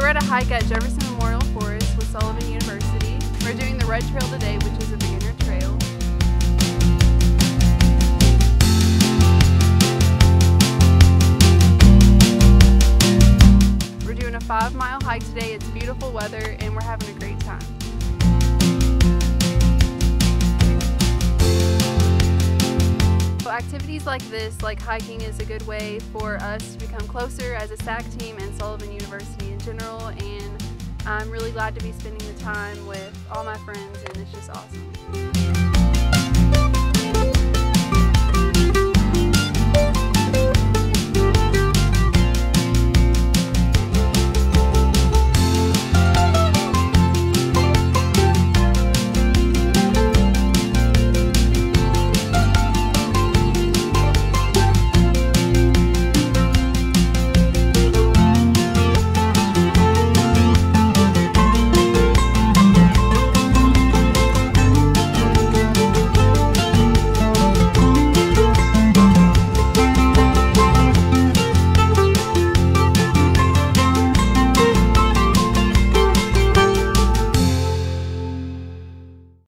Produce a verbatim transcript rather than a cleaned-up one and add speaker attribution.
Speaker 1: we're at a hike at Jefferson Memorial Forest with Sullivan University. We're doing the Red Trail today, which is a beginner trail. We're doing a five mile hike today. It's beautiful weather and we're having a great time. So activities like this, like hiking, is a good way for us to become closer as a S A C team and Sullivan University in general, and I'm really glad to be spending the time with all my friends, and it's just awesome.